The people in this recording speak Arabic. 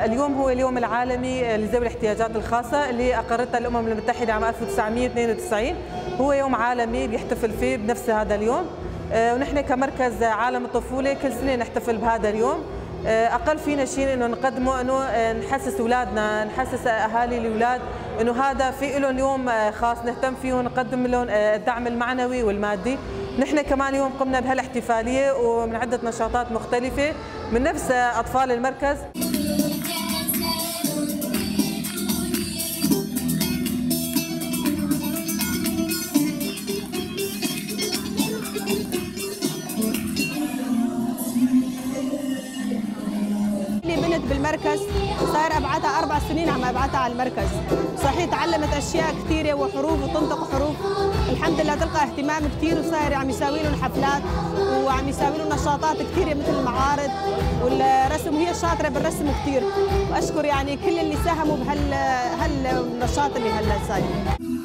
اليوم هو اليوم العالمي لذوي الاحتياجات الخاصة اللي أقرتها الأمم المتحدة عام 1992. هو يوم عالمي بيحتفل فيه بنفس هذا اليوم، ونحن كمركز عالم الطفولة كل سنة نحتفل بهذا اليوم. أقل فينا شيء إنه نقدمه إنه نحسس أولادنا، نحسس أهالي الأولاد إنه هذا في لهم يوم خاص نهتم فيه ونقدم لهم الدعم المعنوي والمادي. نحن كمان اليوم قمنا بهالاحتفالية ومن عدة نشاطات مختلفة من نفس أطفال المركز. بنت بالمركز صار ابعتها 4 سنين عم ابعتها على المركز، صحيح تعلمت اشياء كثيره وحروف وتنطق حروف، الحمد لله تلقى اهتمام كثير وصار عم يساوي لهم حفلات وعم يساوي لهم نشاطات كثيره مثل المعارض والرسم، وهي شاطره بالرسم كثير، واشكر يعني كل اللي ساهموا بهالنشاط اللي هلا صاير.